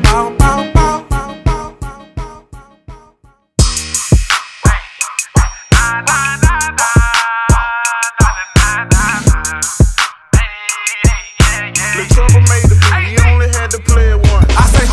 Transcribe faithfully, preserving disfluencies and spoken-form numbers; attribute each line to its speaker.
Speaker 1: bow, bow, bow.
Speaker 2: The Trouble made the beat, he only had to play it once.